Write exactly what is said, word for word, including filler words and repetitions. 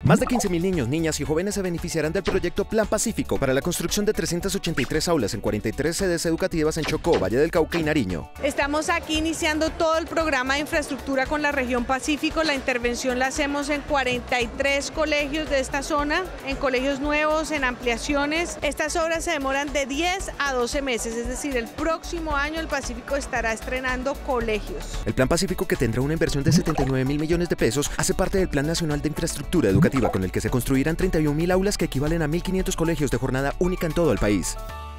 Más de quince mil niños, niñas y jóvenes se beneficiarán del proyecto Plan Pacífico para la construcción de trescientas ochenta y tres aulas en cuarenta y tres sedes educativas en Chocó, Valle del Cauca y Nariño. Estamos aquí iniciando todo el programa de infraestructura con la región Pacífico. La intervención la hacemos en cuarenta y tres colegios de esta zona, en colegios nuevos, en ampliaciones. Estas obras se demoran de diez a doce meses, es decir, el próximo año el Pacífico estará estrenando colegios. El Plan Pacífico, que tendrá una inversión de setenta y nueve mil millones de pesos, hace parte del Plan Nacional de Infraestructura Educativa, con el que se construirán treinta y un mil aulas que equivalen a mil quinientos colegios de jornada única en todo el país.